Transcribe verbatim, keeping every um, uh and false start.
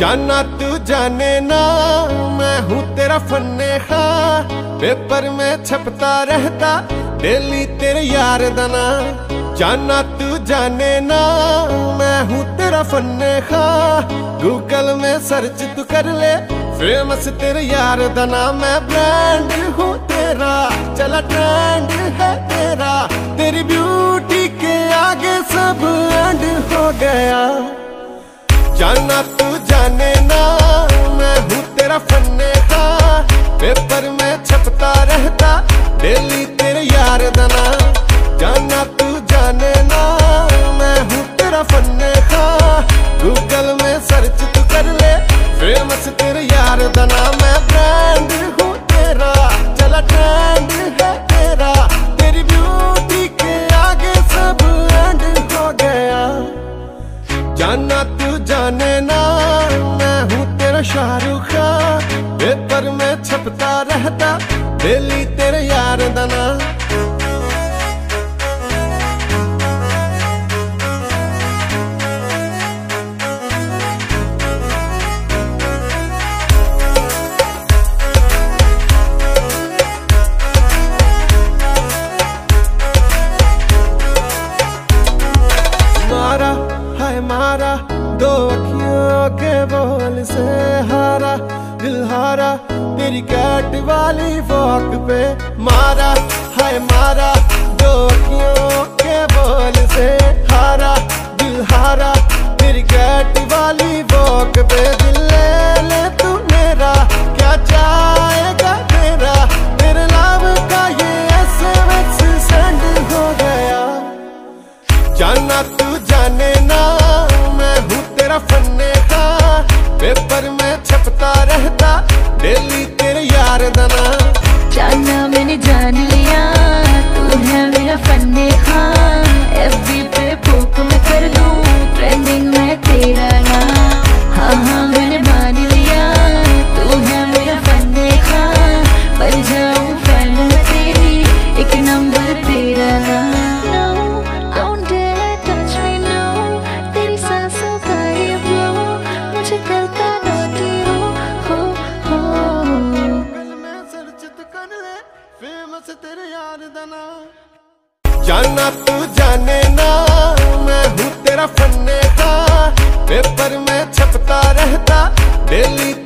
जाना तू जाने ना मैं हूँ तेरा फन्ने खा, पेपर में छपता रहता डेली तेरे यार दना। जाना तू जाने ना मैं हूँ तेरा फन्ने खा, गूगल में सर्च तू कर ले फेमस तेरे यार दना। मैं ब्रांड हूँ तेरा, चला ट्रेंड है तेरा, तेरी ब्यूटी के आगे सब एंड हो गया। जाना तू जाने ना मैं हूँ तेरा फन्ने का, पेपर में छपता रहता डेली तेरे यार दना। जाना तू जाने ना मैं हूँ तेरा फन्ने का, गूगल में सर्च तू कर ले फेमस तेरे यार दना। मैं ब्रांड हूँ तेरा, चला ट्रेंड है तेरा, तेरी ब्यूटी के आगे सब एंड हो गया। जाना तू जाने ना मैं हूँ तेरा शाहरुख खान, पेपर में छपता रहता डेली तेरे यार दना। मारा हाय मारा दो अखियों के बोल से हारा, दिल हारा तेरी कैट वाली वॉक पे। मारा हाय मारा दो अखियों के बोल से हारा, दिल हारा तेरी कैट वाली वॉक पे। दिल ले ले तू मेरा क्या जाएगा तेरा, तेरे नाम का ये एसएमएस सेंड हो गया। जाना तू जाने ना मैं हूँ तेरा फन्ने का, पेपर में छपता रहता डेली तेरे यार दना। जाना मैंने जान लिया तू है मेरा फन्ने का, एफबी पे पोक में कर दूं ट्रेंडिंग में तेरा नाम। हाँ हाँ मैंने मान लिया तू है मेरा फन्ने का, बन जाऊं फैन में तेरी एक नंबर तेरा नाम। तेरे यार दना। जाना तू जाने ना मैं हूँ तेरा फन्ने का, पेपर में छपता रहता डेली